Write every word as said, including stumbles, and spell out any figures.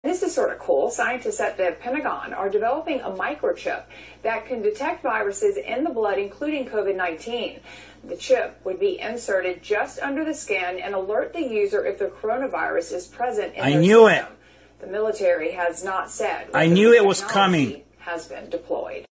This is sort of cool. Scientists at the Pentagon are developing a microchip that can detect viruses in the blood, including COVID nineteen. The chip would be inserted just under the skin and alert the user if the coronavirus is present in I their knew system. it. The military has not said I whether knew the it was technology coming. has been deployed.